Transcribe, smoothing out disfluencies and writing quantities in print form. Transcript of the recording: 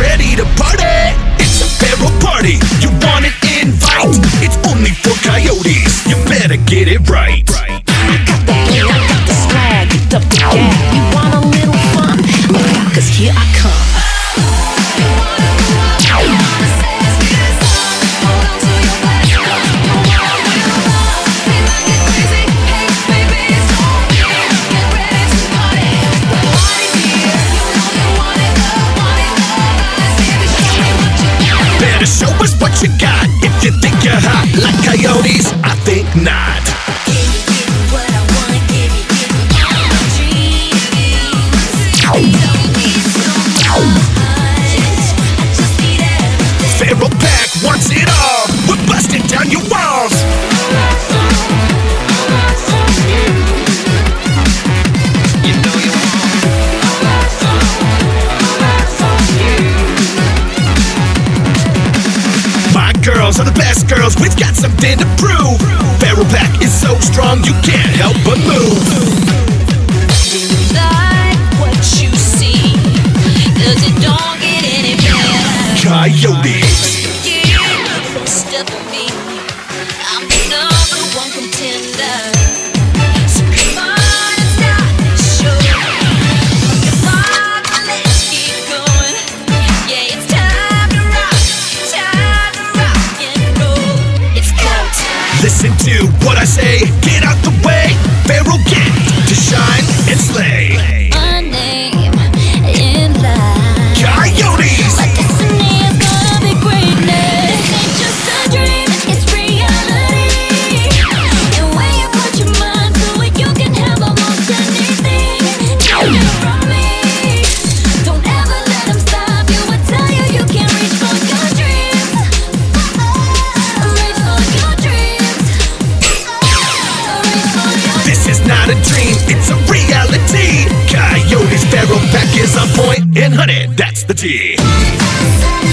ready to party. It's a feral party, you want an invite? It's only for coyotes, you better get it right. I got the bling, I got the swag, the big gag. You want a little fun? Look out, 'cause here I come. Better show us what you got. If you think you're hot like coyotes, I think not. Feral pack wants it all. We're busting down your walls. You know you My girls are the best girls, we've got something to prove. Feral pack is so strong, you can't help but move. Like what you see, 'cause it don't get any better. Coyotes. Step on me, I'm the number one contender. So come on and start the show. Come on, let's keep going. Yeah, it's time to rock and roll. It's go time. Listen to what I say, get out the way. Feral get to shine and slay. A name in life. Coyotes. My destiny is gonna be greatness. This ain't just a dream, it's reality. And when you put your mind to it, you can have almost anything. Take it from me. Don't ever let them stop you. I tell you, you can reach for your dreams. Reach for your dreams. Reach for your This is not a dream, it's a reality. Coyotes, feral pack is on point, and honey, that's the tea. dreams.